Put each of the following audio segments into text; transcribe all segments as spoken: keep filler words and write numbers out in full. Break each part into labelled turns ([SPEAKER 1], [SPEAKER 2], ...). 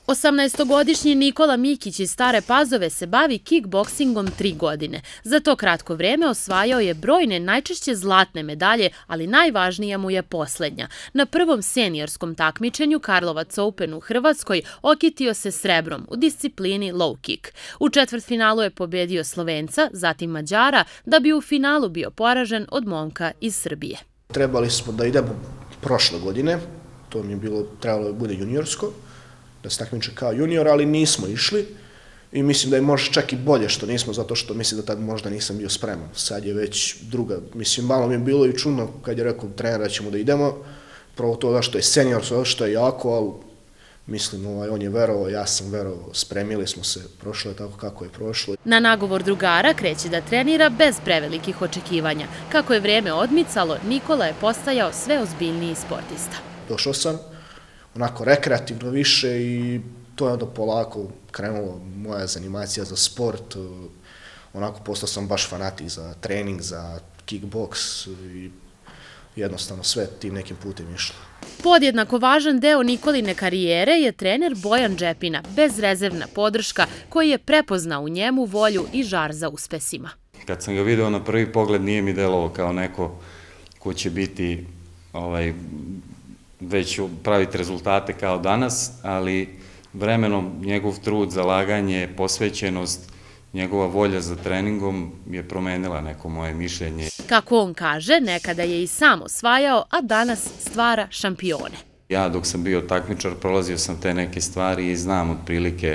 [SPEAKER 1] osamnaestogodišnji Nikola Mikić iz Stare Pazove se bavi kickboksingom tri godine. Za to kratko vreme osvajao je brojne najčešće zlatne medalje, ali najvažnija mu je poslednja. Na prvom seniorskom takmičenju Karlovac Open u Hrvatskoj okitio se srebrom u disciplini low kick. U četvrtfinalu je pobedio Slovenca, zatim Mađara, da bi u finalu bio poražen od momka iz Srbije.
[SPEAKER 2] Trebali smo da idemo prošle godine, to mi je bilo, trebalo da bude juniorsko, da se takmiče kao junior, ali nismo išli i mislim da je možda čak i bolje što nismo, zato što mislim da tad možda nisam bio spreman. Sad je već druga, mislim, malo mi je bilo i čudno kad je rekao trener da ćemo da idemo, prvo to da što je senior, što je jako, ali mislim, ovaj, on je verovao, ja sam verovao, spremili smo se, prošlo je tako kako je prošlo.
[SPEAKER 1] Na nagovor drugara kreće da trenira bez prevelikih očekivanja. Kako je vreme odmicalo, Nikola je postajao sve ozbiljniji sportista.
[SPEAKER 2] Došao sam, onako rekreativno više i to je onda polako krenulo moja zanimacija za sport. Onako postao sam baš fanatik za trening, za kickboks i jednostavno sve tim nekim putem išlo.
[SPEAKER 1] Podjednako važan deo Nikoline karijere je trener Bojan Džepina, bezrezervna podrška koji je prepoznao u njemu volju i žar za uspesima.
[SPEAKER 3] Kad sam ga video na prvi pogled nije mi delovao kao neko ko će biti ovaj, već praviti rezultate kao danas, ali vremenom njegov trud, zalaganje, posvećenost, njegova volja za treningom je promenila neko moje mišljenje.
[SPEAKER 1] Kako on kaže, nekada je i sam osvajao, a danas stvara šampione.
[SPEAKER 3] Ja dok sam bio takmičar prolazio sam te neke stvari i znam otprilike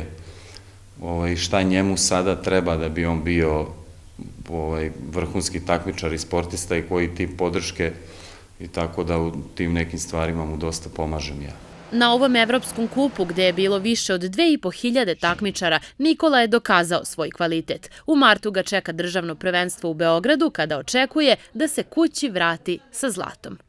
[SPEAKER 3] šta njemu sada treba da bi on bio vrhunski takmičar i sportista i koji tip podrške i tako da u tim nekim stvarima mu dosta pomažem ja.
[SPEAKER 1] Na ovom evropskom kupu, gde je bilo više od dve i po hiljade takmičara, Nikola je dokazao svoj kvalitet. U martu ga čeka državno prvenstvo u Beogradu, kada očekuje da se kući vrati sa zlatom.